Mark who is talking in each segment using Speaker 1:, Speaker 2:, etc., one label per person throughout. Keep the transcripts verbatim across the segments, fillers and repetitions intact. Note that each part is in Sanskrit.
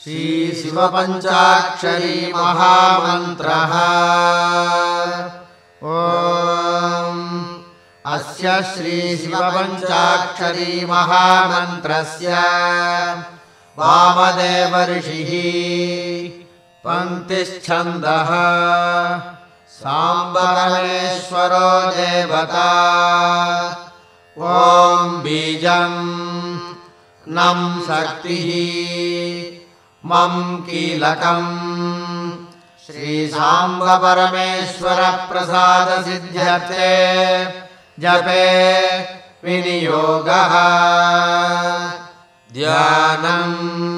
Speaker 1: श्रीशिवपञ्चाक्षरी महामन्त्रः। ॐ अस्य श्रीशिवपञ्चाक्षरी महामन्त्रस्य वामदेव ऋषिः पङ्क्तिश्छन्दः साम्ब परमेश्वरो देवता। ॐ बीजं नं शक्तिः मं कीलकम् श्रीसाम्ब परमेश्वर प्रसाद सिद्ध्यर्थे जपे विनियोगः। ध्यानम्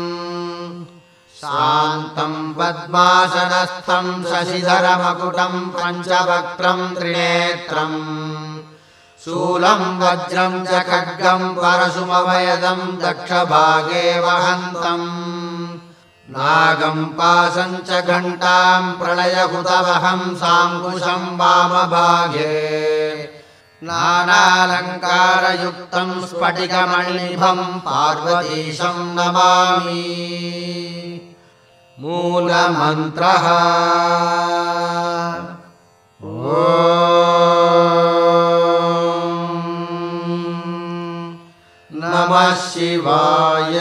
Speaker 1: शान्तं पद्मासनस्थं शशिधरमकुटं पञ्चवक्त्रं त्रिनेत्रम् शूलं वज्रं च खड्गं परशुमभयदं दक्षभागे वहन्तम् नागं पाशं च घण्टां प्रलयहुतवहं साङ्कुशं वामभागे नानालङ्कारयुक्तं स्फटिकमणिनिभं पार्वतीशं नमामि। मूलमन्त्रः ॐ नमः शिवाय।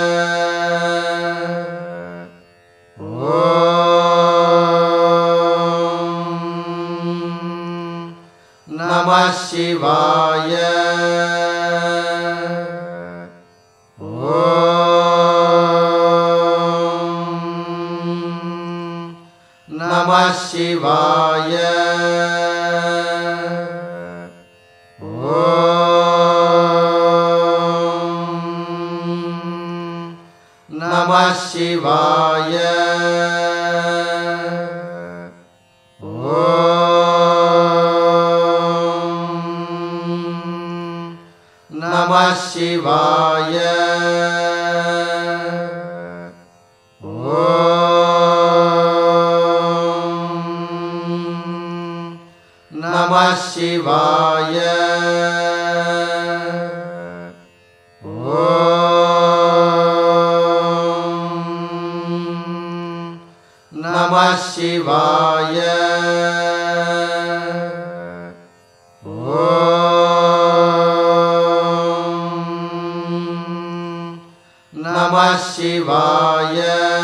Speaker 1: नमः शिवाय। ॐ नमः शिवाय। ॐ नमः शिवाय। नमः शिवाय। ॐ नमः शिवाय। ॐ नमः शिवाय। नमः शिवाय।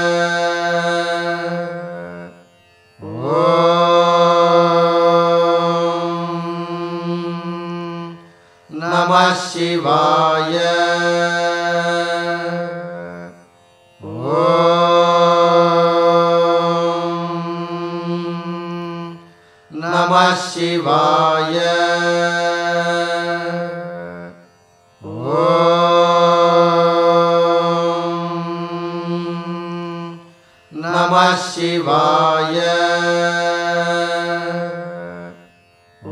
Speaker 1: ॐ नमः शिवाय। ॐ नमः शिवाय। नमः शिवाय। ॐ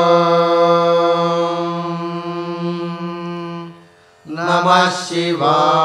Speaker 1: नमः शिवाय।